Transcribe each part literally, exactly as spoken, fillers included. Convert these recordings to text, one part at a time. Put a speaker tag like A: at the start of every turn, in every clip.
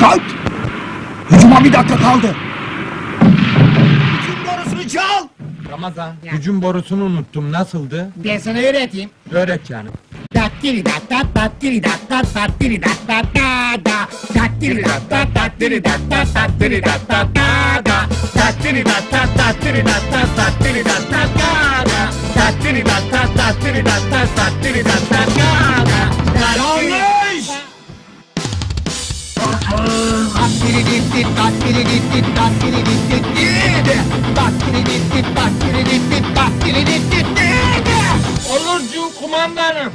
A: Dikkat! Hücuma bir dakika kaldı. Hücum borusunu çal!
B: Ramazan, hücum borusunu unuttum. Nasıldı?
A: Ben sana öğreteyim.
B: Öğret canım.
A: Dattiri dat dat dattiri dat dat dattiri dat dat da da. Dattiri dat dat dattiri dat dat dattiri dat dat da da. Dattiri dat dat dattiri dat dat dattiri dat dat da da. Dattiri dat dat dattiri dat dat dattiri dat dat da da. Yanlış! Dattiri dit dit dattiri dit dit dattiri dit dit dit. Dattiri dit dit dattiri dit dit dattiri dit dit dit.
B: Olurcu kumandanım.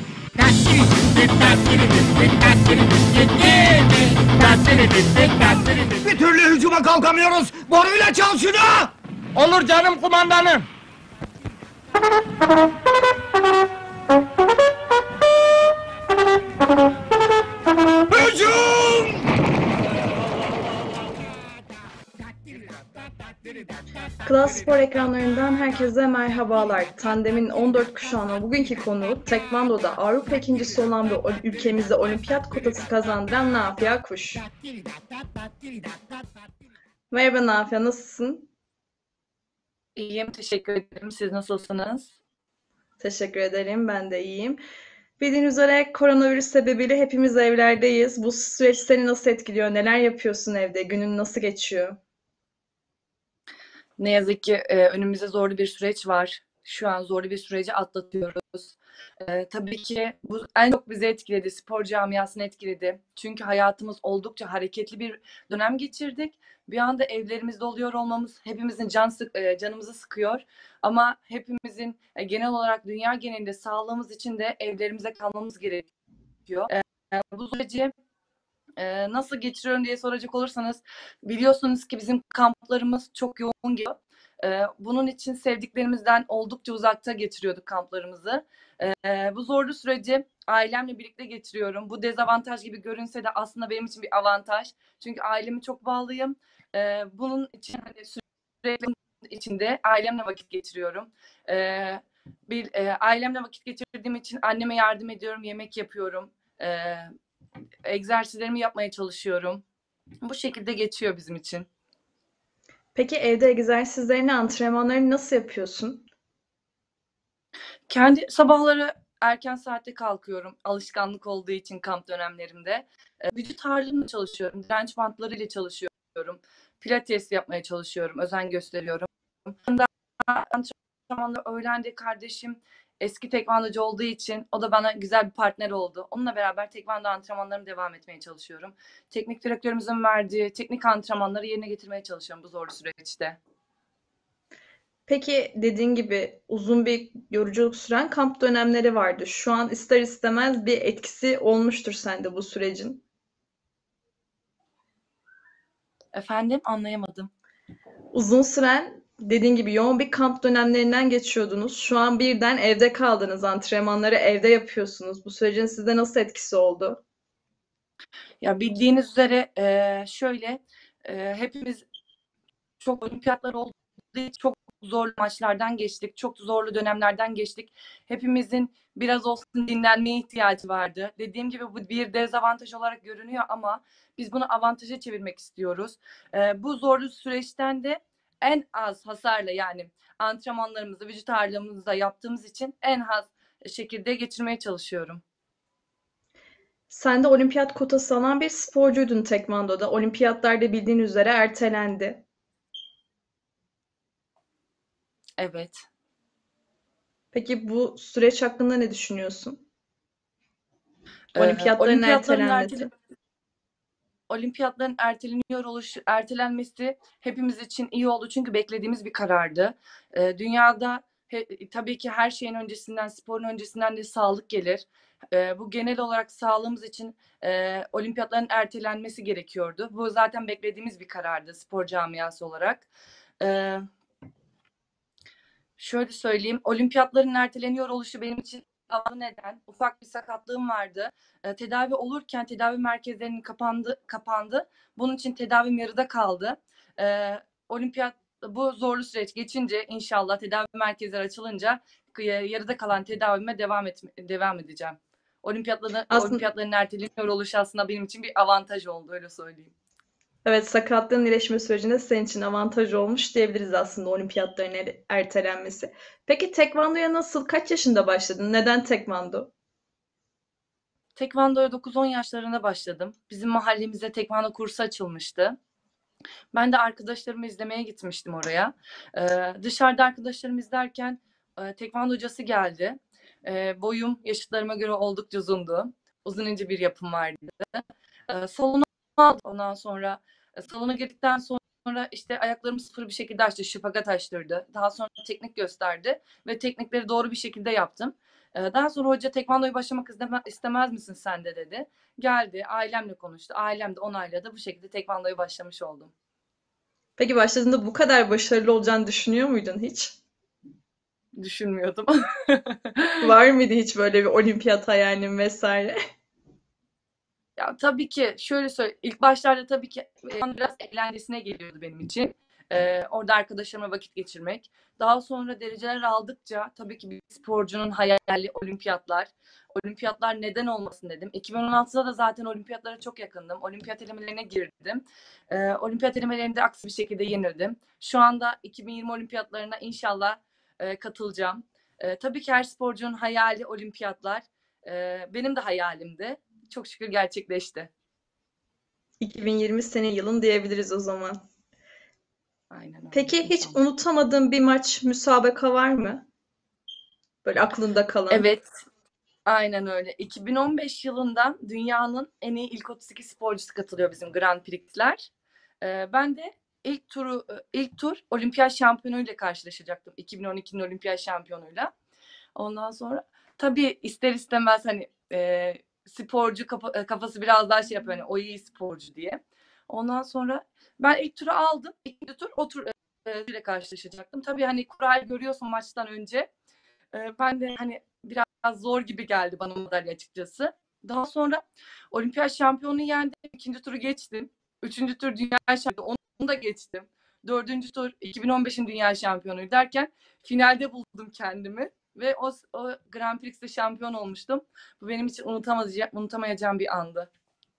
A: Bir türlü hücuma kalkamıyoruz. Boruyla çal şunu.
B: Olur canım kumandanım.
A: Hücum!
C: Klas Spor ekranlarından herkese merhabalar. Tandem'in on dört kuşağına bugünkü konuğu Tekvando'da Avrupa ikincisi olan ve ülkemizde olimpiyat kotası kazandıran Nafia Kuş. Merhaba Nafia, nasılsın?
D: İyiyim, teşekkür ederim. Siz nasılsınız?
C: Teşekkür ederim, ben de iyiyim. Bildiğiniz üzere koronavirüs sebebiyle hepimiz evlerdeyiz. Bu süreç seni nasıl etkiliyor? Neler yapıyorsun evde? Günün nasıl geçiyor?
D: Ne yazık ki e, önümüzde zorlu bir süreç var. Şu an zorlu bir süreci atlatıyoruz. E, tabii ki bu en çok bizi etkiledi, spor camiasını etkiledi. Çünkü hayatımız oldukça hareketli bir dönem geçirdik. Bir anda evlerimizde oluyor olmamız hepimizin can sık, e, canımızı sıkıyor. Ama hepimizin e, genel olarak dünya genelinde sağlığımız için de evlerimize kalmamız gerekiyor. E, bu süreci Ee, nasıl geçiriyorum diye soracak olursanız, biliyorsunuz ki bizim kamplarımız çok yoğun geliyor. Ee, bunun için sevdiklerimizden oldukça uzakta geçiriyorduk kamplarımızı. Ee, bu zorlu süreci ailemle birlikte geçiriyorum. Bu dezavantaj gibi görünse de aslında benim için bir avantaj. Çünkü aileme çok bağlıyım. Ee, bunun için hani sürekli içinde ailemle vakit geçiriyorum. Ee, bir e, ailemle vakit geçirdiğim için anneme yardım ediyorum, yemek yapıyorum. Ee, egzersizlerimi yapmaya çalışıyorum. Bu şekilde geçiyor bizim için.
C: Peki evde egzersizlerini, antrenmanlarını nasıl yapıyorsun?
D: Kendi sabahları erken saatte kalkıyorum. Alışkanlık olduğu için kamp dönemlerimde. Ee, vücut ağırlığımla çalışıyorum. Direnç bantlarıyla çalışıyorum. Pilates yapmaya çalışıyorum. Özen gösteriyorum. Antrenmanda öğrendi kardeşim eski tekvandocu olduğu için o da bana güzel bir partner oldu. Onunla beraber tekvando antrenmanlarımı devam etmeye çalışıyorum. Teknik direktörümüzün verdiği teknik antrenmanları yerine getirmeye çalışıyorum bu zorlu süreçte.
C: Peki dediğin gibi uzun bir yoruculuk süren kamp dönemleri vardı. Şu an ister istemez bir etkisi olmuştur sende bu sürecin.
D: Efendim, anlayamadım.
C: Uzun süren dediğin gibi yoğun bir kamp dönemlerinden geçiyordunuz. Şu an birden evde kaldınız. Antrenmanları evde yapıyorsunuz. Bu sürecin size nasıl etkisi oldu?
D: Ya bildiğiniz üzere e, şöyle e, hepimiz çok olimpiyatlar olduğu için çok zorlu maçlardan geçtik. Çok zorlu dönemlerden geçtik. Hepimizin biraz olsun dinlenmeye ihtiyacı vardı. Dediğim gibi bu bir dezavantaj olarak görünüyor ama biz bunu avantaja çevirmek istiyoruz. E, bu zorlu süreçten de en az hasarla, yani antrenmanlarımızı, vücut ağırlığımızı da yaptığımız için en az şekilde geçirmeye çalışıyorum.
C: Sen de olimpiyat kotası alan bir sporcuydun tekvandoda. Olimpiyatlar da bildiğin üzere ertelendi.
D: Evet.
C: Peki bu süreç hakkında ne düşünüyorsun?
D: Ee,
C: Olimpiyatların
D: olimpiyatların
C: ertelenmesi.
D: ertele- Olimpiyatların erteleniyor oluşu, ertelenmesi hepimiz için iyi oldu çünkü beklediğimiz bir karardı. Ee, dünyada he- tabii ki her şeyin öncesinden, sporun öncesinden de sağlık gelir. Ee, bu genel olarak sağlığımız için e, olimpiyatların ertelenmesi gerekiyordu. Bu zaten beklediğimiz bir karardı spor camiası olarak. Ee, şöyle söyleyeyim, olimpiyatların erteleniyor oluşu benim için avantajlı. Neden? Ufak bir sakatlığım vardı. E, tedavi olurken tedavi merkezlerinin kapandı, kapandı. Bunun için tedavim yarıda kaldı. E, olimpiyat bu zorlu süreç geçince inşallah tedavi merkezleri açılınca e, yarıda kalan tedavime devam et, devam edeceğim. Olimpiyatların,
C: Aslında
D: olimpiyatların erteleniyor oluşu aslında benim için bir avantaj oldu, öyle söyleyeyim.
C: Evet, sakatlığın iyileşme sürecinde senin için avantaj olmuş diyebiliriz aslında olimpiyatların er- ertelenmesi. Peki tekvandoya nasıl, kaç yaşında başladın? Neden tekvando?
D: Tekvandoya dokuz on yaşlarında başladım. Bizim mahallemizde tekvando kursu açılmıştı. Ben de arkadaşlarımı izlemeye gitmiştim oraya. Ee, dışarıda arkadaşlarımı izlerken e, tekvando hocası geldi. Ee, boyum yaşıtlarıma göre oldukça uzundu. Uzun ince bir yapım vardı. Ee, salona aldım. Ondan sonra e, salona girdikten sonra işte ayaklarımı sıfır bir şekilde açtı. Şıpagat açtırdı. Daha sonra teknik gösterdi ve teknikleri doğru bir şekilde yaptım. Ee, daha sonra hoca tekvandoya başlamak isteme, istemez misin sen de dedi. Geldi ailemle konuştu. Ailem de onayladı. Bu şekilde tekvandoya başlamış oldum.
C: Peki başladığında bu kadar başarılı olacağını düşünüyor muydun hiç?
D: Düşünmüyordum.
C: Var mıydı hiç böyle bir olimpiyat hayalin vesaire?
D: Ya tabii ki şöyle söyle, ilk başlarda tabii ki e, biraz eğlencesine geliyordu benim için. Ee, orada arkadaşlarımla vakit geçirmek. Daha sonra dereceler aldıkça tabii ki bir sporcunun hayali olimpiyatlar. Olimpiyatlar neden olmasın dedim. iki bin on altıda da zaten olimpiyatlara çok yakındım. Olimpiyat elemelerine girdim. Ee, olimpiyat elemelerinde aksi bir şekilde yenildim. Şu anda iki bin yirmi olimpiyatlarına inşallah e, katılacağım. E, tabii ki her sporcunun hayali olimpiyatlar. E, benim de hayalimdi. Çok şükür gerçekleşti.
C: iki bin yirmi senin yılın diyebiliriz o zaman.
D: Aynen öyle.
C: Peki hiç
D: İnşallah.
C: unutamadığın bir maç, müsabaka var mı? Böyle aklında kalan.
D: Evet, aynen öyle. iki bin on beş yılında dünyanın en iyi ilk otuz iki sporcusu katılıyor bizim Grand Prix'ler. Ee, ben de ilk turu ilk tur olimpiyat şampiyonuyla karşılaşacaktım. iki bin on ikinin olimpiyat şampiyonuyla. Ondan sonra tabii ister istemez hani e, sporcu kafa, kafası biraz daha şey yapıyor hani o iyi sporcu diye. Ondan sonra ben ilk turu aldım. İkinci tur o tur e, ile karşılaşacaktım. Tabii hani kurayı görüyorsun maçtan önce. E, ben de hani biraz zor gibi geldi bana madalya açıkçası. Daha sonra olimpiyat şampiyonu yendim. İkinci turu geçtim. Üçüncü tur dünya şampiyonu onu da geçtim. Dördüncü tur iki bin on beşin dünya şampiyonu derken finalde buldum kendimi. Ve o, o Grand Prix'te şampiyon olmuştum. Bu benim için unutamayacağım, unutamayacağım bir andı.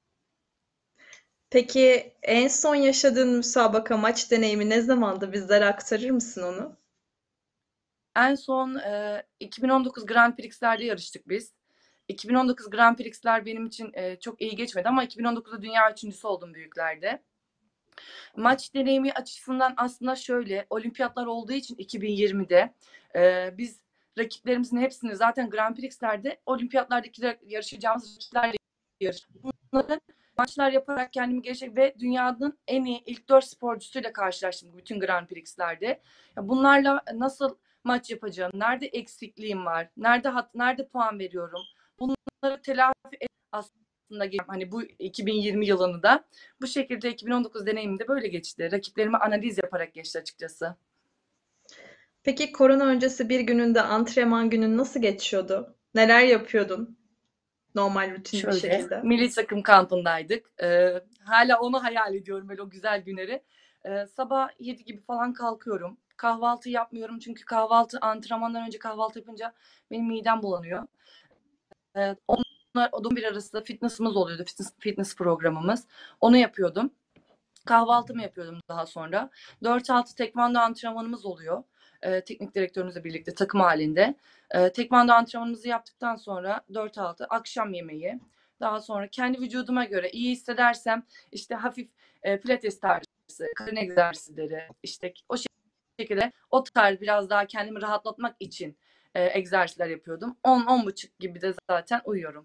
C: Peki en son yaşadığın müsabaka maç deneyimi ne zamandı? Bizlere aktarır mısın onu?
D: En son e, iki bin on dokuz Grand Prix'lerde yarıştık biz. iki bin on dokuz Grand Prix'ler benim için e, çok iyi geçmedi ama iki bin on dokuzda dünya üçüncüsü oldum büyüklerde. Maç deneyimi açısından aslında şöyle, olimpiyatlar olduğu için iki bin yirmide e, biz rakiplerimizin hepsini zaten Grand Prix'lerde olimpiyatlardaki yarışacağımız rakiplerle yarıştık. Bunların maçlar yaparak kendimi geliştirdim ve dünyanın en iyi ilk dört sporcusuyla karşılaştım bütün Grand Prix'lerde. Bunlarla nasıl maç yapacağım, nerede eksikliğim var, nerede hat, nerede puan veriyorum, bunları telafi et aslında hani bu iki bin yirmi yılını da bu şekilde iki bin on dokuz deneyimim de böyle geçti. Rakiplerimi analiz yaparak geçti açıkçası.
C: Peki korona öncesi bir gününde antrenman günün nasıl geçiyordu? Neler yapıyordun? Normal rutin bir
D: Şöyle,
C: şekilde.
D: milli takım kampındaydık. Ee, hala onu hayal ediyorum böyle o güzel günleri. Ee, sabah yedi gibi falan kalkıyorum. Kahvaltı yapmıyorum çünkü kahvaltı antrenmandan önce kahvaltı yapınca benim midem bulanıyor. Ee, onlar odun bir arasında fitness'ımız oluyordu. Fitness, fitness programımız. Onu yapıyordum. Kahvaltımı yapıyordum daha sonra. dört altı tekvando antrenmanımız oluyor. Ee, teknik direktörümüzle birlikte takım halinde. Ee, tekvando antrenmanımızı yaptıktan sonra dört altı akşam yemeği. Daha sonra kendi vücuduma göre iyi hissedersem işte hafif e, pilates tarzı, karın egzersizleri, işte o şekilde o tarz biraz daha kendimi rahatlatmak için e, egzersizler yapıyordum. on on buçuk gibi de zaten uyuyorum.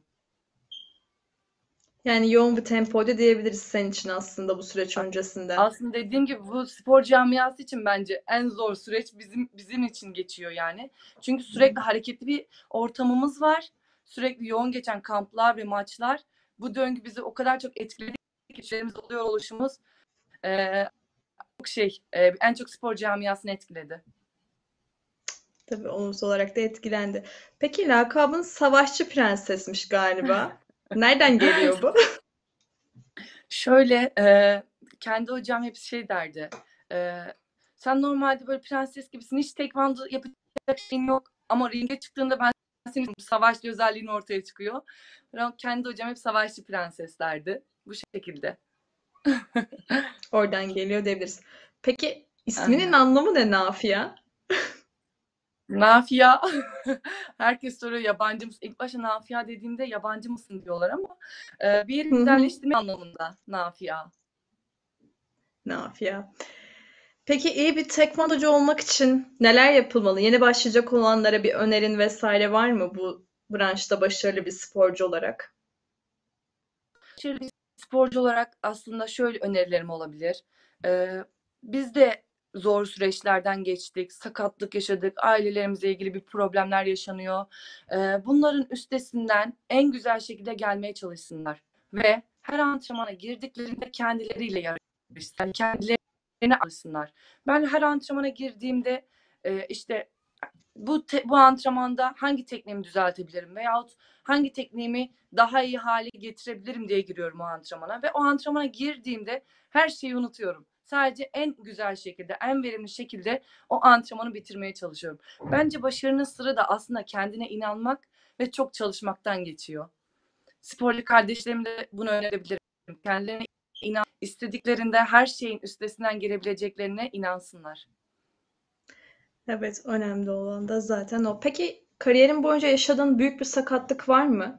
C: Yani yoğun bir tempoydu diyebiliriz senin için aslında bu süreç öncesinde.
D: Aslında dediğim gibi bu spor camiası için bence en zor süreç bizim bizim için geçiyor yani. Çünkü sürekli hareketli bir ortamımız var. Sürekli yoğun geçen kamplar ve maçlar. Bu döngü bizi o kadar çok etkiledi ki işlerimiz oluyor oluşumuz. Ee, çok şey e, en çok spor camiasını etkiledi.
C: Tabii olumsuz olarak da etkilendi. Peki lakabın Savaşçı Prensesmiş galiba. Nereden geliyor bu?
D: Şöyle e, kendi hocam hep şey derdi. E, sen normalde böyle prenses gibisin. Hiç tekvando yapacak şeyin yok. Ama ringe çıktığında ben senin savaşçı özelliğin ortaya çıkıyor. Kendi hocam hep savaşçı prenses derdi. Bu şekilde.
C: Oradan geliyor diyebiliriz. Peki isminin
D: Aynen.
C: anlamı ne Nafia?
D: Nafia. Herkes soruyor yabancı mısın? İlk başta Nafia dediğimde yabancı mısın diyorlar ama e, bir yeri
C: Hı hı.
D: güzelleştirme anlamında Nafia.
C: Nafia. Peki iyi bir tekvandocu olmak için neler yapılmalı? Yeni başlayacak olanlara bir önerin vesaire var mı bu branşta başarılı bir sporcu olarak?
D: Başarılı bir sporcu olarak aslında şöyle önerilerim olabilir. Ee, biz de zor süreçlerden geçtik, sakatlık yaşadık, ailelerimize ilgili bir problemler yaşanıyor. Ee, bunların üstesinden en güzel şekilde gelmeye çalışsınlar. Ve her antrenmana girdiklerinde kendileriyle yarışsınlar, kendilerini alsınlar. Ben her antrenmana girdiğimde e, işte bu te- bu antrenmanda hangi tekniğimi düzeltebilirim veyahut hangi tekniğimi daha iyi hale getirebilirim diye giriyorum o antrenmana ve o antrenmana girdiğimde her şeyi unutuyorum. Sadece en güzel şekilde, en verimli şekilde o antrenmanı bitirmeye çalışıyorum. Bence başarının sırrı da aslında kendine inanmak ve çok çalışmaktan geçiyor. Sporcu kardeşlerim de bunu önerebilirim. Kendilerine inan, istediklerinde her şeyin üstesinden gelebileceklerine inansınlar.
C: Evet, önemli olan da zaten o. Peki kariyerin boyunca yaşadığın büyük bir sakatlık var mı?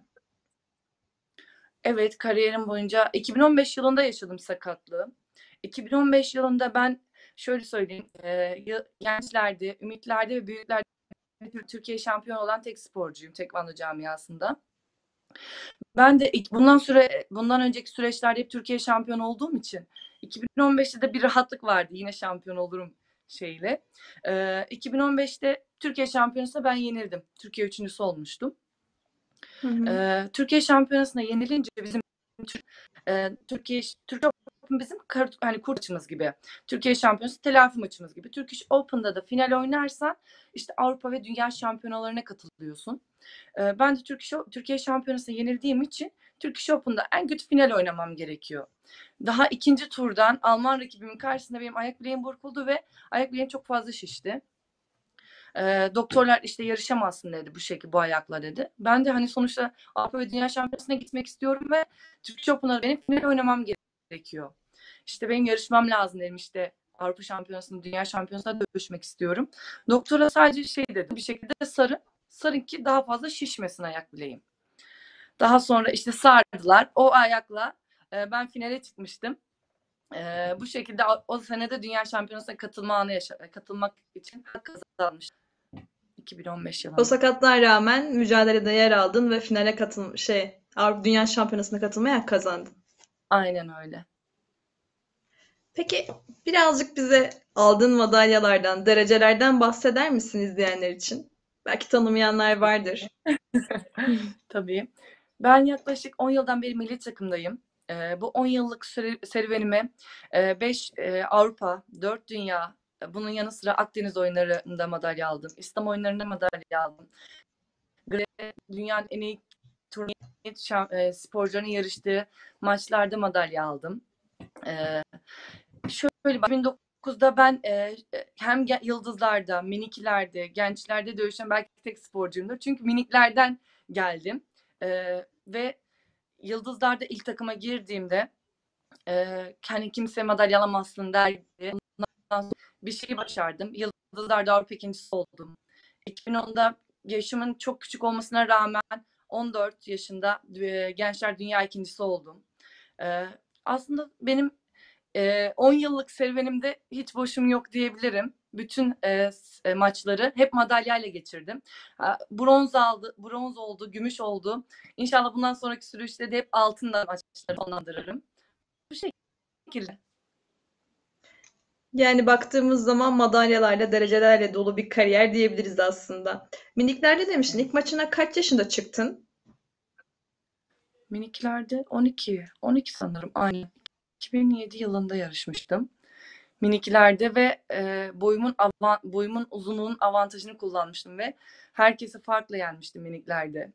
D: Evet, kariyerim boyunca iki bin on beş yılında yaşadım sakatlığı. iki bin on beş yılında ben şöyle söyleyeyim, e, ya- gençlerde, ümitlerde ve büyüklerde Türkiye şampiyonu olan tek sporcuyum tekvando camiasında. Ben de ilk- bundan süre bundan önceki süreçlerde hep Türkiye şampiyonu olduğum için iki bin on beşte de bir rahatlık vardı. Yine şampiyon olurum şeyle. E, iki bin on beşte Türkiye şampiyonasında ben yenildim. Türkiye üçüncüsü olmuştum.
C: Hı hı.
D: E, Türkiye şampiyonasına yenilince bizim e, Türkiye Türkiye Open bizim kar, hani kur maçımız gibi. Türkiye Şampiyonası telafi maçımız gibi. Turkish Open'da da final oynarsan işte Avrupa ve Dünya şampiyonalarına katılıyorsun. E, ben de Turkish, Türkiye Şampiyonası'na yenildiğim için Turkish Open'da en kötü final oynamam gerekiyor. Daha ikinci turdan Alman rakibimin karşısında benim ayak bileğim burkuldu ve ayak bileğim çok fazla şişti. E, doktorlar işte yarışamazsın dedi bu şekilde bu ayakla dedi. Ben de hani sonuçta Avrupa ve Dünya Şampiyonası'na gitmek istiyorum ve Türkiye Open'da benim final oynamam gerekiyor. İşte benim yarışmam lazım dedim işte Avrupa Şampiyonası'nda Dünya Şampiyonası'na dövüşmek istiyorum. Doktora sadece şey dedi bir şekilde sarın. Sarın ki daha fazla şişmesin ayak bileğim. Daha sonra işte sardılar. O ayakla e, ben finale çıkmıştım. E, bu şekilde o, o senede Dünya Şampiyonası'na katılma anı yaşa katılmak için hak kazanmıştım. iki bin on beş
C: O
D: yılında.
C: sakatlığa rağmen mücadelede yer aldın ve finale katıl şey Avrupa Dünya Şampiyonası'na katılmaya hak kazandın.
D: Aynen öyle.
C: Peki birazcık bize aldığın madalyalardan, derecelerden bahseder misin izleyenler için? Belki tanımayanlar vardır.
D: Tabii. Ben yaklaşık on yıldan beri milli takımdayım. Ee, bu on yıllık süre, serüvenime beş Avrupa, dört Dünya, e, bunun yanı sıra Akdeniz oyunlarında madalya aldım. İslam oyunlarında madalya aldım. Ve dünyanın en iyi turnuva e, sporcuların yarıştığı maçlarda madalya aldım. Ee, şöyle iki bin dokuzda ben e, hem yıldızlarda, minikilerde, gençlerde dövüşen belki tek sporcuyumdur. Çünkü miniklerden geldim. Ee, ve yıldızlarda ilk takıma girdiğimde e, hani kimse madalya alamazsın derdi. Ondan sonra bir şey başardım. Yıldızlarda Avrupa ikincisi oldum. iki bin onda yaşımın çok küçük olmasına rağmen on dört yaşında e, Gençler Dünya ikincisi oldum. E, aslında benim e, on yıllık serüvenimde hiç boşum yok diyebilirim. Bütün e, e, maçları hep madalyayla geçirdim. Ha, bronz aldı, bronz oldu, gümüş oldu. İnşallah bundan sonraki süreçte de hep altınla maçları sonlandırırım. Bu şekilde.
C: Yani baktığımız zaman madalyalarla, derecelerle dolu bir kariyer diyebiliriz aslında. Miniklerde demiştin, ilk maçına kaç yaşında çıktın?
D: Miniklerde on iki, on iki sanırım. Aynen. iki bin yedi yılında yarışmıştım. Minikilerde ve e, boyumun avan, boyumun uzunluğunun avantajını kullanmıştım ve herkesi farklı yenmiştim miniklerde.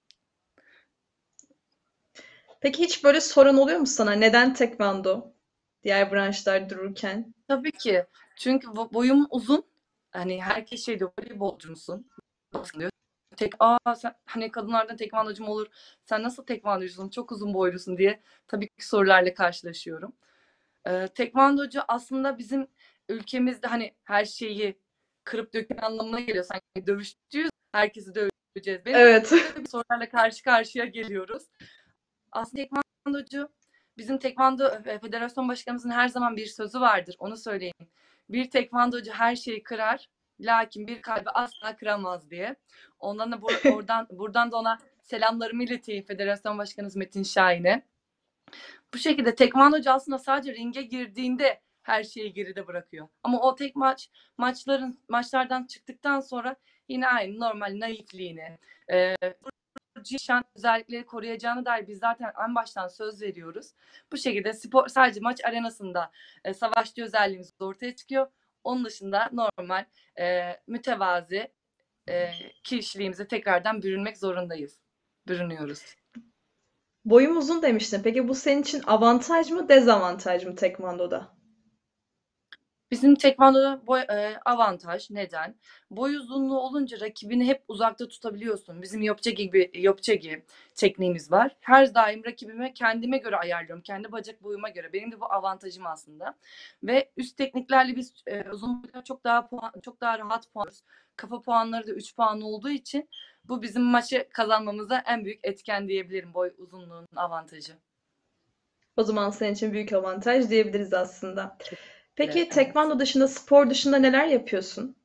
C: Peki hiç böyle sorun oluyor mu sana? Neden tekvando? Diğer branşlar dururken.
D: Tabii ki. Çünkü bo- boyum uzun. Hani herkes şey diyor, voleybolcu musun? Diyor. Tek, aa sen hani kadınlardan tekvandocu mu olur? Sen nasıl tekvandocusun? Çok uzun boylusun diye tabii ki sorularla karşılaşıyorum. Ee, tekvandocu aslında bizim ülkemizde hani her şeyi kırıp dökme anlamına geliyor. Sanki dövüşçüyüz, herkesi döveceğiz. Benim
C: Evet.
D: bir sorularla karşı karşıya geliyoruz. Aslında tekvandocu, bizim tekvando e, federasyon başkanımızın her zaman bir sözü vardır. Onu söyleyeyim. Bir tekvandocu her şeyi kırar, lakin bir kalbi asla kıramaz diye. Ondan da bur- oradan buradan da ona selamlarımı ileteyim, federasyon başkanımız Metin Şahin'e. Bu şekilde tekvandocu aslında sadece ringe girdiğinde her şeyi geride bırakıyor. Ama o tek maç maçların maçlardan çıktıktan sonra yine aynı normal naifliğini, e, şan özellikleri koruyacağını dair biz zaten en baştan söz veriyoruz. Bu şekilde spor sadece maç arenasında e, savaşçı özelliğimiz ortaya çıkıyor. Onun dışında normal e, mütevazi e, kişiliğimize tekrardan bürünmek zorundayız. Bürünüyoruz.
C: Boyum uzun demiştin. Peki bu senin için avantaj mı, dezavantaj mı tekvandoda?
D: Bizim tekvandoda boy, e, avantaj. Neden? Boy uzunluğu olunca rakibini hep uzakta tutabiliyorsun. Bizim Yopçe gibi Yopçe gibi tekniğimiz var. Her daim rakibime kendime göre ayarlıyorum. Kendi bacak boyuma göre. Benim de bu avantajım aslında. Ve üst tekniklerle biz e, uzunlukta çok daha puan, çok daha rahat puanlıyoruz. Kafa puanları da üç puan olduğu için bu bizim maçı kazanmamıza en büyük etken diyebilirim, boy uzunluğunun avantajı.
C: O zaman senin için büyük avantaj diyebiliriz aslında. Peki
D: Evet.
C: tekvando dışında, spor dışında neler yapıyorsun?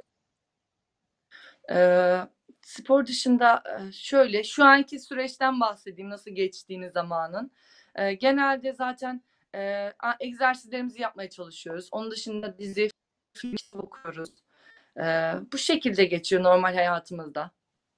D: Ee, spor dışında e, şöyle şu anki süreçten bahsedeyim, nasıl geçtiğini zamanın. Ee, genelde zaten e, a- egzersizlerimizi yapmaya çalışıyoruz. Onun dışında dizi, film okuyoruz. Ee, bu şekilde geçiyor normal hayatımızda.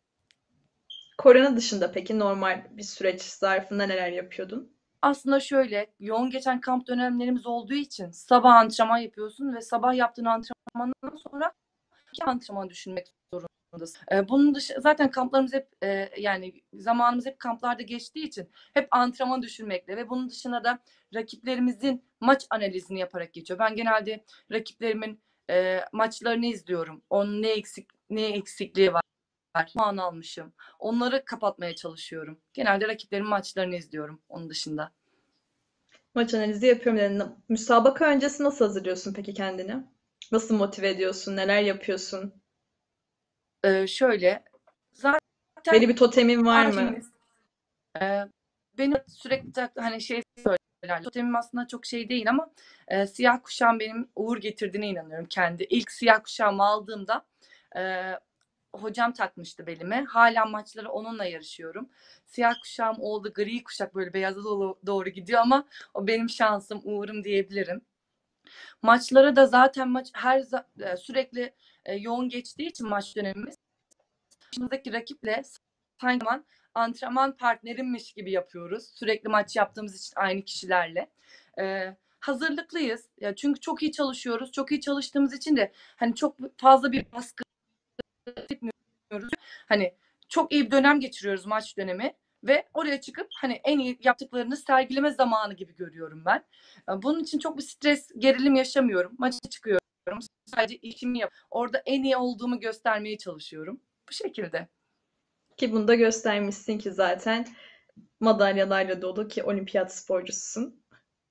C: Korona dışında peki normal bir süreç zarfında neler yapıyordun?
D: Aslında şöyle yoğun geçen kamp dönemlerimiz olduğu için sabah antrenman yapıyorsun ve sabah yaptığın antrenmandan sonra iki antrenman düşünmek zorundasın. Ee, bunun dışı zaten kamplarımız hep e, yani zamanımız hep kamplarda geçtiği için hep antrenman düşünmekle ve bunun dışında da rakiplerimizin maç analizini yaparak geçiyor. Ben genelde rakiplerimin e, maçlarını izliyorum. Onun ne eksik ne eksikliği var, puan almışım. Onları kapatmaya çalışıyorum. Genelde rakiplerimin maçlarını izliyorum onun dışında.
C: Maç analizi yapıyorum dedin. Müsabaka öncesi nasıl hazırlıyorsun peki kendini? Nasıl motive ediyorsun? Neler yapıyorsun?
D: Ee, şöyle zaten
C: Belli bir totemin var mı?
D: abimiz e, benim sürekli tak- hani şey söylerler. Totemim aslında çok şey değil ama e, siyah kuşağım benim uğur getirdiğine inanıyorum kendi. İlk siyah kuşağımı aldığımda e, hocam takmıştı belime. Hala maçları onunla yarışıyorum. Siyah kuşağım oldu, gri kuşak böyle beyaza doğru, doğru gidiyor ama o benim şansım, uğurum diyebilirim. Maçlara da zaten maç her za- e, sürekli e, yoğun geçtiği için maç dönemimiz karşımızdaki rakiple sanki antrenman partnerimmiş gibi yapıyoruz. Sürekli maç yaptığımız için aynı kişilerle. Ee, hazırlıklıyız. Ya çünkü çok iyi çalışıyoruz. Çok iyi çalıştığımız için de hani çok fazla bir baskı etmiyoruz. Hani çok iyi bir dönem geçiriyoruz, maç dönemi ve oraya çıkıp hani en iyi yaptıklarını sergileme zamanı gibi görüyorum ben. Bunun için çok bir stres, gerilim yaşamıyorum. Maça çıkıyorum. Sadece işimi yap. Orada en iyi olduğumu göstermeye çalışıyorum. Bu şekilde.
C: Ki bunu da göstermişsin ki zaten madalyalarla dolu ki olimpiyat sporcususun.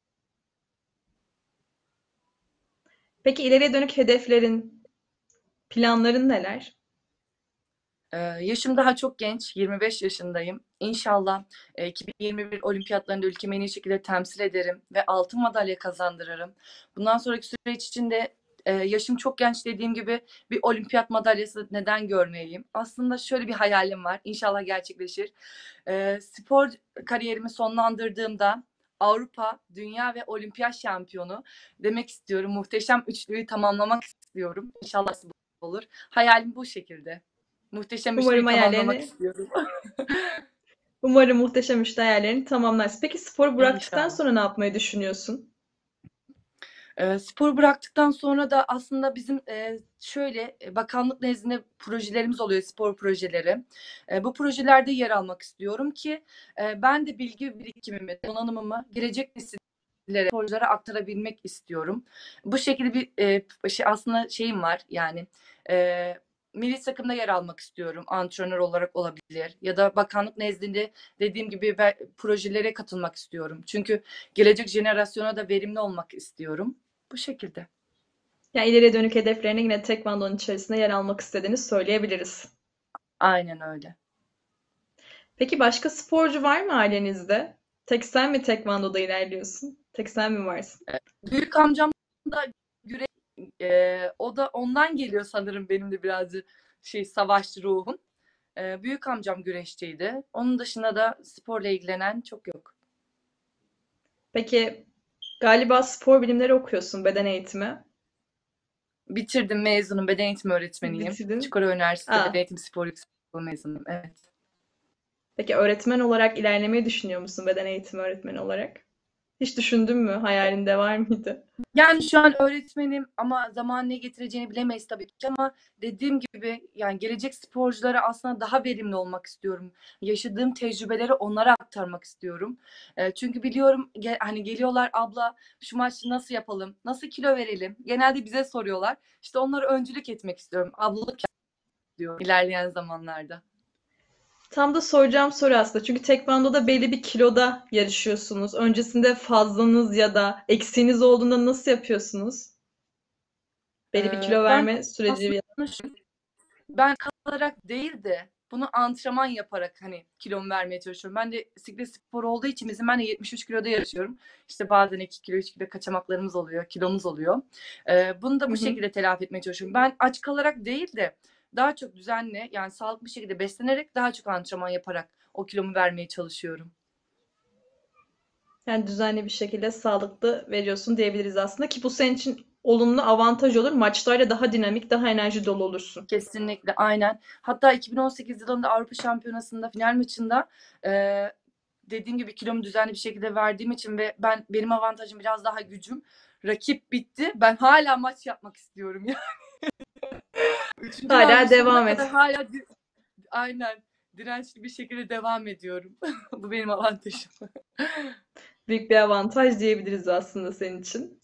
C: Peki ileriye dönük hedeflerin, planların neler?
D: Ee, yaşım daha çok genç, yirmi beş yaşındayım. İnşallah e, iki bin yirmi bir olimpiyatlarında ülkemi en iyi şekilde temsil ederim ve altın madalya kazandırırım. Bundan sonraki süreç içinde e, yaşım çok genç dediğim gibi bir olimpiyat madalyası neden görmeyeyim? Aslında şöyle bir hayalim var. İnşallah gerçekleşir. E, spor kariyerimi sonlandırdığımda Avrupa, Dünya ve Olimpiyat şampiyonu demek istiyorum. Muhteşem üçlüyü tamamlamak istiyorum. İnşallah nasip olur. Hayalim bu şekilde. Muhteşem üçlüyü
C: Umarım
D: tamamlamak
C: hayallerini,
D: istiyorum.
C: umarım muhteşem işte hayallerini tamamlarsın. Peki sporu bıraktıktan
D: İnşallah.
C: sonra ne yapmayı düşünüyorsun?
D: E, spor bıraktıktan sonra da aslında bizim e, şöyle e, bakanlık nezdinde projelerimiz oluyor, spor projeleri. E, bu projelerde yer almak istiyorum ki e, ben de bilgi birikimimi, donanımımı gelecek nesillere, sporculara aktarabilmek istiyorum. Bu şekilde bir e, şey, aslında şeyim var yani. E, milli takımda yer almak istiyorum. Antrenör olarak olabilir. Ya da bakanlık nezdinde dediğim gibi ben projelere katılmak istiyorum. Çünkü gelecek jenerasyona da verimli olmak istiyorum. Bu şekilde.
C: Yani ileriye dönük hedeflerine yine tekvandonun içerisinde yer almak istediğini söyleyebiliriz.
D: Aynen öyle.
C: Peki başka sporcu var mı ailenizde? Tek sen mi tekvandoda ilerliyorsun? Tek sen mi varsın?
D: Büyük amcam da güre e, o da ondan geliyor sanırım benim de birazcık şey savaşçı ruhum. E, büyük amcam güreşçiydi. Onun dışında da sporla ilgilenen çok yok.
C: Peki galiba spor bilimleri okuyorsun, beden eğitimi.
D: Bitirdim, mezunum, beden eğitimi öğretmeniyim.
C: Bitirdin.
D: Çukurova Üniversitesi
C: Aa,
D: Beden Eğitimi Spor Yüksekokulu mezunuyum. Evet.
C: peki öğretmen olarak ilerlemeyi düşünüyor musun beden eğitimi öğretmeni olarak? Hiç düşündün mü? Hayalinde var mıydı?
D: Yani şu an öğretmenim ama zaman ne getireceğini bilemeyiz tabii ki ama dediğim gibi yani gelecek sporculara aslında daha verimli olmak istiyorum. Yaşadığım tecrübeleri onlara aktarmak istiyorum. E, çünkü biliyorum ge- hani geliyorlar abla şu maçı nasıl yapalım, nasıl kilo verelim? Genelde bize soruyorlar. İşte onlara öncülük etmek istiyorum. Ablalık istiyorum ilerleyen zamanlarda.
C: Tam da soracağım soru aslında. Çünkü tekvandoda belli bir kiloda yarışıyorsunuz. Öncesinde fazlanız ya da eksiğiniz olduğunda nasıl yapıyorsunuz? Belli bir
D: E,
C: kilo
D: ben
C: verme süreci.
D: aslında şu- ben kalarak değil de bunu antrenman yaparak hani kilomu vermeye çalışıyorum. Ben de siklet spor olduğu için bizim ben de yetmiş üç kiloda yarışıyorum. İşte bazen iki kilo üç kilo kaçamaklarımız oluyor, kilomuz oluyor. Ee, bunu da
C: Hı
D: bu
C: hı.
D: şekilde telafi etmeye çalışıyorum. Ben aç kalarak değil de daha çok düzenli yani sağlıklı bir şekilde beslenerek daha çok antrenman yaparak o kilomu vermeye çalışıyorum.
C: Yani düzenli bir şekilde sağlıklı veriyorsun diyebiliriz aslında ki bu senin için olumlu avantaj olur. Maçlarda daha dinamik, daha enerji dolu olursun.
D: Kesinlikle aynen. Hatta iki bin on sekiz yılında Avrupa Şampiyonası'nda final maçında e, dediğim gibi kilomu düzenli bir şekilde verdiğim için ve ben benim avantajım biraz daha gücüm. Rakip bitti. Ben hala maç yapmak istiyorum ya. Üçüncü roundun
C: Hala
D: sonuna
C: devam
D: kadar
C: et.
D: hala di- aynen dirençli bir şekilde devam ediyorum. Bu benim avantajım.
C: Büyük bir avantaj diyebiliriz aslında senin için.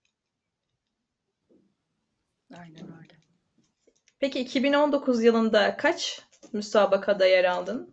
D: Aynen öyle.
C: Peki iki bin on dokuz yılında kaç müsabakada yer aldın?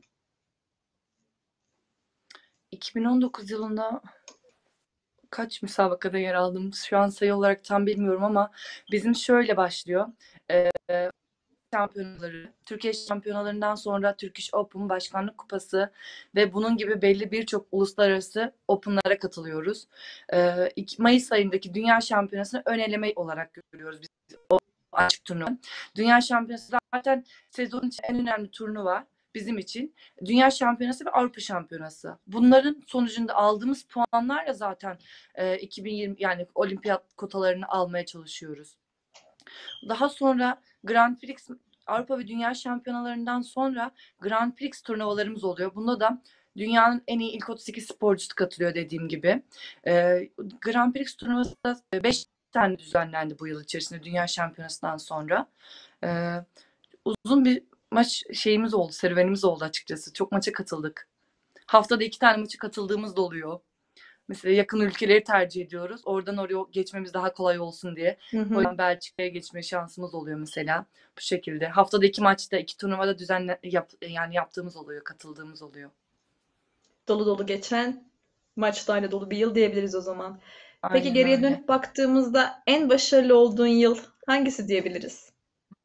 D: iki bin on dokuz yılında kaç müsabakada yer aldım? Şu an sayı olarak tam bilmiyorum ama bizim şöyle başlıyor. Ee, şampiyonaları, Türkiye şampiyonalarından sonra Turkish Open, Başkanlık Kupası ve bunun gibi belli birçok uluslararası Open'lara katılıyoruz. Ee, Mayıs ayındaki Dünya Şampiyonası'nı ön eleme olarak görüyoruz biz o açık turnuva. Dünya Şampiyonası zaten sezon için en önemli turnuva bizim için. Dünya Şampiyonası ve Avrupa Şampiyonası. Bunların sonucunda aldığımız puanlarla zaten e, iki bin yirmi yani olimpiyat kotalarını almaya çalışıyoruz. Daha sonra Grand Prix Avrupa ve Dünya Şampiyonalarından sonra Grand Prix turnuvalarımız oluyor. Bunda da dünyanın en iyi ilk otuz iki sporcusu katılıyor dediğim gibi. Ee, Grand Prix turnuvası da beş tane düzenlendi bu yıl içerisinde Dünya Şampiyonası'ndan sonra. Ee, uzun bir maç şeyimiz oldu, serüvenimiz oldu açıkçası. Çok maça katıldık. Haftada iki tane maça katıldığımız da oluyor. Mesela yakın ülkeleri tercih ediyoruz. Oradan oraya geçmemiz daha kolay olsun diye.
C: Hı
D: O
C: hı.
D: yüzden Belçika'ya geçme şansımız oluyor mesela. Bu şekilde. Haftada iki maçta, iki turnuvada düzenle yap, yani yaptığımız oluyor, katıldığımız oluyor.
C: Dolu dolu geçen, maçlarla dolu bir yıl diyebiliriz o zaman. Peki
D: Aynen
C: geriye
D: öyle.
C: dönüp baktığımızda en başarılı olduğun yıl hangisi diyebiliriz?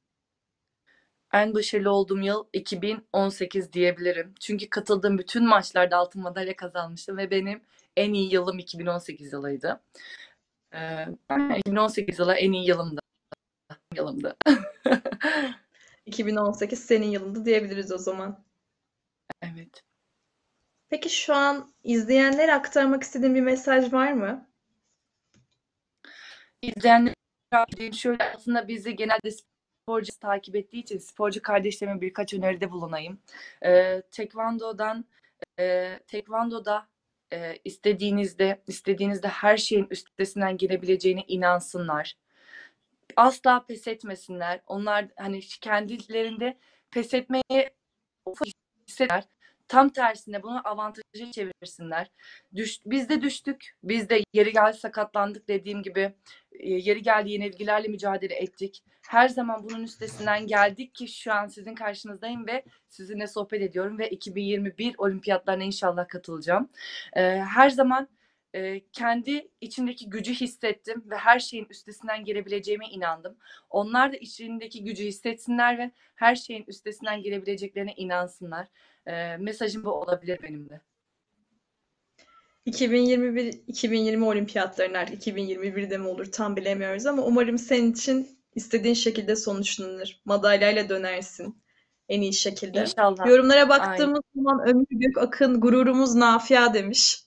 D: En başarılı olduğum yıl iki bin on sekiz diyebilirim. Çünkü katıldığım bütün maçlarda altın madalya kazanmıştım ve benim en iyi yılım iki bin on sekiz yılıydı. Ee, iki bin on sekiz yılı en iyi yılımdı. yılımdı.
C: iki bin on sekiz senin yılındı diyebiliriz o zaman.
D: Evet.
C: Peki şu an izleyenlere aktarmak istediğin bir mesaj var mı?
D: İzleyenler şöyle aslında bizi genelde sporcu takip ettiği için sporcu kardeşlerime birkaç öneride bulunayım. Ee, Tekvando'dan e, Tekvando'da e, istediğinizde istediğinizde her şeyin üstesinden gelebileceğine inansınlar. Asla pes etmesinler. Onlar hani kendilerinde pes etmeye hisseder. Tam tersine bunu avantaja çevirsinler. Düş, biz de düştük. Biz de yeri geldi sakatlandık dediğim gibi e, yeri geldi yenilgilerle mücadele ettik. Her zaman bunun üstesinden geldik ki şu an sizin karşınızdayım ve sizinle sohbet ediyorum ve iki bin yirmi bir olimpiyatlarına inşallah katılacağım. E, her zaman e, kendi içimdeki gücü hissettim ve her şeyin üstesinden gelebileceğime inandım. Onlar da içindeki gücü hissetsinler ve her şeyin üstesinden gelebileceklerine inansınlar. E, mesajım bu olabilir benim de.
C: iki bin yirmi bir iki bin yirmi olimpiyatlarına artık iki bin yirmi birde mi olur tam bilemiyoruz ama umarım senin için istediğin şekilde sonuçlanır. Madalyayla dönersin en iyi şekilde.
D: İnşallah.
C: Yorumlara baktığımız zaman Ömür Gökakın gururumuz Nafia demiş.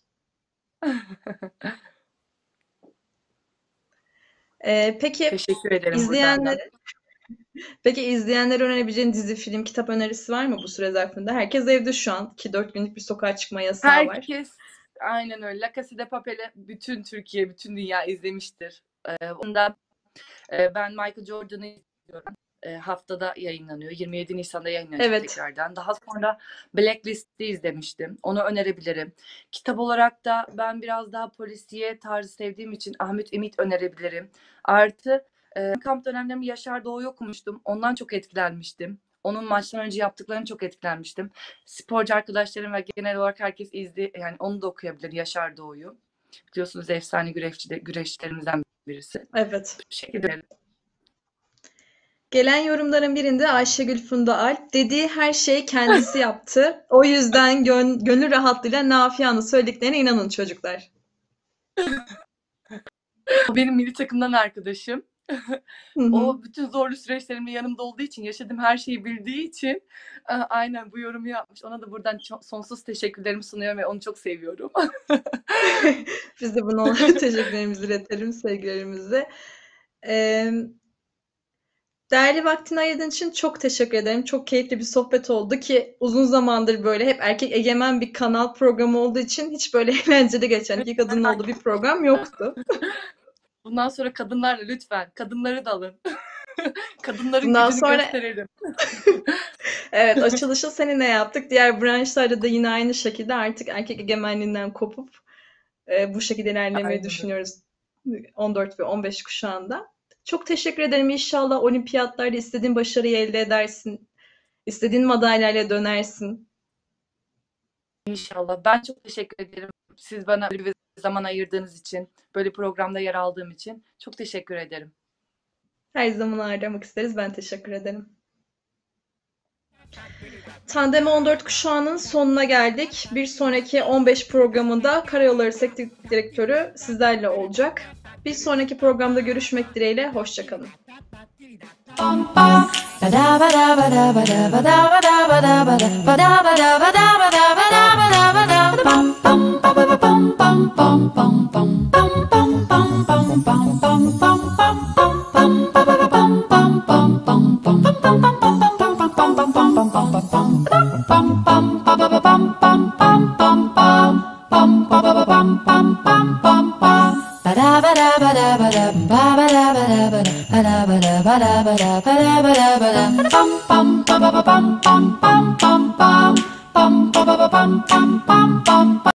C: Ee, peki
D: Teşekkür ederim.
C: izleyenlere peki izleyenlere önerebileceğin dizi, film, kitap önerisi var mı bu süre zarfında? Herkes evde şu an ki dört günlük bir sokağa çıkma yasağı var.
D: Herkes aynen öyle. La Casa de Papel'i bütün Türkiye, bütün dünya izlemiştir. Ee, ondan e, ben Michael Jordan'ı izliyorum. E, haftada yayınlanıyor. yirmi yedi Nisan'da yayınlanacak
C: Evet.
D: tekrardan. Daha sonra Blacklist'i izlemiştim. Onu önerebilirim. Kitap olarak da ben biraz daha polisiye tarzı sevdiğim için Ahmet Ümit önerebilirim. Artı e, kamp dönemlerimi Yaşar Doğu'yu okumuştum. Ondan çok etkilenmiştim. Onun maçtan önce yaptıklarını çok etkilenmiştim. Sporcu arkadaşlarım ve genel olarak herkes izli, yani onu da okuyabilir Yaşar Doğu'yu. Biliyorsunuz efsane güreşçi, güreşçilerimizden birisi.
C: Evet.
D: Bu şekilde.
C: Gelen yorumların birinde Ayşegül Funda Alp dediği her şeyi kendisi yaptı. O yüzden gön gönül rahatlığıyla Nafia'nın söylediklerine inanın çocuklar.
D: O benim milli takımdan arkadaşım.
C: Hı hı.
D: O bütün zorlu süreçlerimde yanımda olduğu için, yaşadığım her şeyi bildiği için a, aynen bu yorumu yapmış. Ona da buradan çok, sonsuz teşekkürlerimi sunuyorum ve onu çok seviyorum.
C: Biz de buna teşekkürlerimizi iletelim, sevgilerimizi. Ee, değerli vaktini ayırdığın için çok teşekkür ederim. Çok keyifli bir sohbet oldu ki uzun zamandır böyle hep erkek egemen bir kanal programı olduğu için hiç böyle eğlenceli geçen iki kadının olduğu bir program yoktu.
D: Bundan sonra kadınlarla lütfen kadınları da alın. Kadınların
C: Bundan
D: gücünü
C: sonra-
D: gösterelim.
C: Evet, açılışı seninle yaptık. Diğer branşlarda da yine aynı şekilde artık erkek egemenliğinden kopup e, bu şekilde ilerlemeyi
D: Aynen.
C: düşünüyoruz on dört ve on beş kuşağında. Çok teşekkür ederim. İnşallah olimpiyatlarda istediğin başarıyı elde edersin. İstediğin madalyayla dönersin.
D: İnşallah. Ben çok teşekkür ederim. Siz bana böyle bir zaman ayırdığınız için, böyle programda yer aldığım için çok teşekkür ederim.
C: Her zaman ağırlamak isteriz. Ben teşekkür ederim. Tandem on dört kuşağının sonuna geldik. Bir sonraki on beş programında Karayolları Sektör Direktörü sizlerle olacak. Bir sonraki programda görüşmek dileğiyle. Hoşçakalın.
E: Bum bum